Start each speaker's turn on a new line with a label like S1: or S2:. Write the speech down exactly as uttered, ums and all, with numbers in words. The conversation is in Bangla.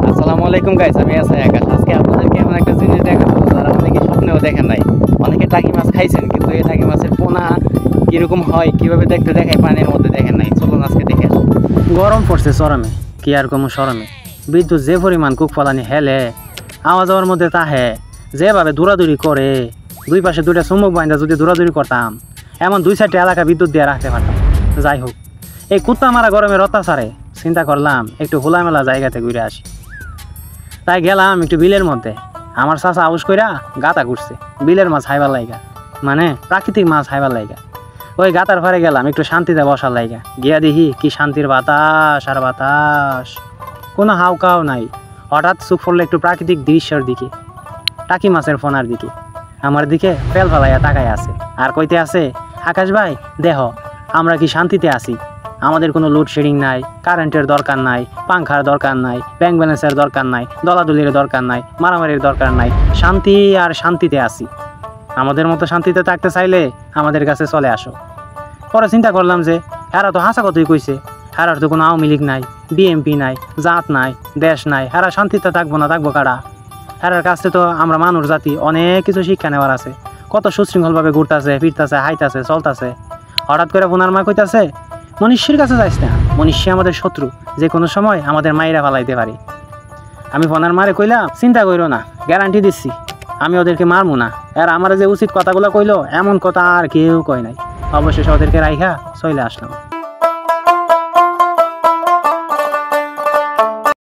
S1: আসসালামু আলাইকুম গাইস, আমি আছি আকাশ। আজকে আপনাদেরকে এমন একটা জিনিস দেখাবো যারা অনেকে স্বপ্নেও দেখেন নাই। অনেকে টাকি মাছ খাইছেন, কিন্তু এই টাকি মাছের পোনা কিরকম হয়, কিভাবে দেখতে দেখায় পানির মধ্যে দেখেন নাই। চলুন আজকে দেখে আসি। গরম পড়ছে চরমে, কি আর কম সরমে। বিদ্যুৎ যে পরিমাণ কুক ফলানি হেলে, আওয়াজ যাওয়ার মধ্যে তাহে যেভাবে দৌড়াদৌড়ি করে, দুই পাশে দুইটা চুম্বক বাইন্দা যদি দৌড়াদৌড়ি করতাম, এমন দুই চারটে এলাকা বিদ্যুৎ দিয়ে রাখতে পারতাম। যাই হোক, এই কুত্তা মারা গরমের অত্যাচারে চিন্তা করলাম একটু খোলামেলা জায়গাতে ঘুরে আসি। তাই গেলাম একটু বিলের মধ্যে। আমার চাচা আউস কইরা গাতা ঘুরছে বিলের মাছ হাইবার লাইগা, মানে প্রাকৃতিক মাছ হাইবার লাইগা। ওই গাতার ফারে গেলাম একটু শান্তিতে বসার লাইগা। গিয়া দেখি কি শান্তির বাতাস আর বাতাস, কোনো হাউকাও নাই। হঠাৎ চোখ পড়লো একটু প্রাকৃতিক দৃশ্যের দিকে, টাকি মাছের ফোনার দিকে। আমার দিকে ফেল ফেলাইয়া তাকায় আছে আর কইতে আছে, আকাশ ভাই দেহ আমরা কি শান্তিতে আছি। আমাদের কোনো লোডশেডিং নাই, কারেন্টের দরকার নাই, পাংখার দরকার নাই, ব্যাংক ব্যালেন্সের দরকার নাই, দলাদলির দরকার নাই, মারামারির দরকার নাই। শান্তি আর শান্তিতে আছি। আমাদের মতো শান্তিতে থাকতে চাইলে আমাদের কাছে চলে আসো। পরে চিন্তা করলাম যে এরা তো হাসা কথাই কইছে, এরার তো কোনো আওয়ামী লীগ নাই, বিএমপি নাই, জাত নাই, দেশ নাই। এরা শান্তিতে থাকবো না থাকবো কারা? এরার কাছে তো আমরা মানুষ জাতি, অনেক কিছু শিক্ষা নেওয়ার আছে। কত সুশৃঙ্খলভাবে ঘুরতেছে, ফিরতেছে, হাইতাছে, চলতেছে। হঠাৎ করে বোনার মা কইতাছে, মনীষীর কাছে যাইস না, মনীষী আমাদের শত্রু, যে কোনো সময় আমাদের মাইরা ফালাইতে পারে। আমি ফোনার মারে কইলাম, চিন্তা কইরো না, গ্যারান্টি দিচ্ছি আমি ওদেরকে মারবো না। আর আমার যে উচিত কথাগুলো কইলো, এমন কথা আর কেউ কয় নাই। অবশেষে ওদেরকে রাইখা চলে আসলাম।